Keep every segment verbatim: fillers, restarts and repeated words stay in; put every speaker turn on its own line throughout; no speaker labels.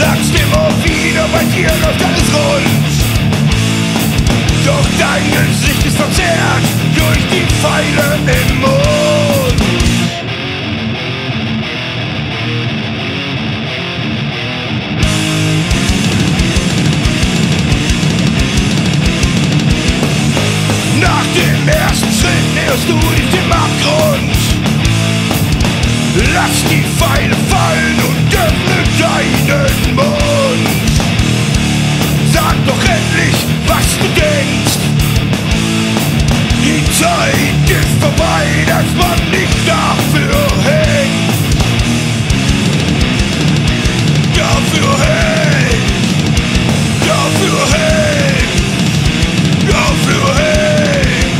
sagst immer wieder, bei dir läuft alles rund. Doch dein Gesicht ist verzerrt durch die Feile im Mund. Nach dem ersten Schritt näherst du dich dem Abgrund. Lass die Feile fallen und öffne deinen Mund. Sag doch endlich, was du denkst. Die Zeit ist vorbei, dass man nicht dafür hängt. Dafür hängt. Dafür hängt. Dafür hängt.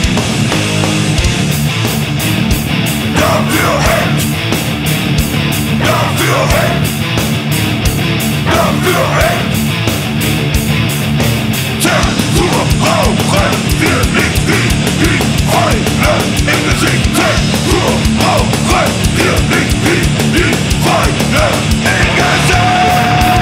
Dafür hängt. Dafür hängt. Dafür hängt. Zensur brauchen wir nicht wie die Feile im Gesicht. Zensur brauchen wir nicht wie die Feile im Gesicht.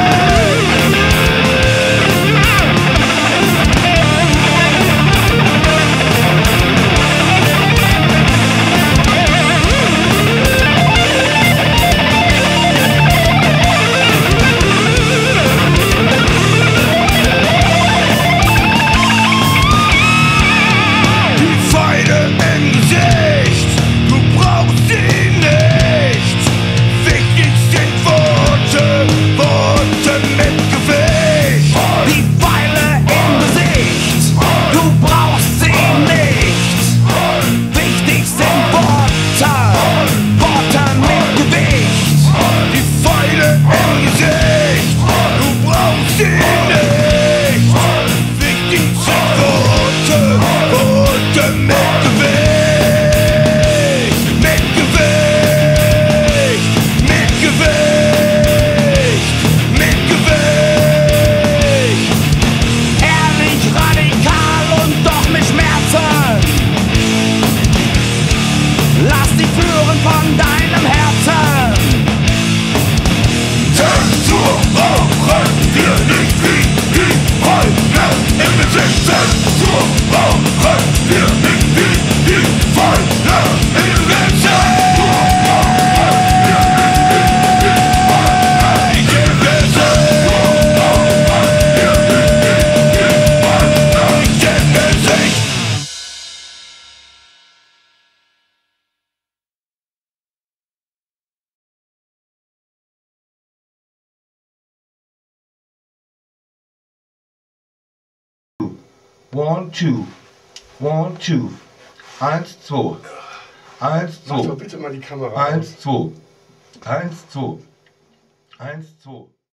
One, two. One, two. Eins, zwei. Eins, zwei.
Mach doch bitte mal die Kamera
Eins, zwei. Eins, zwei. Eins, zwei.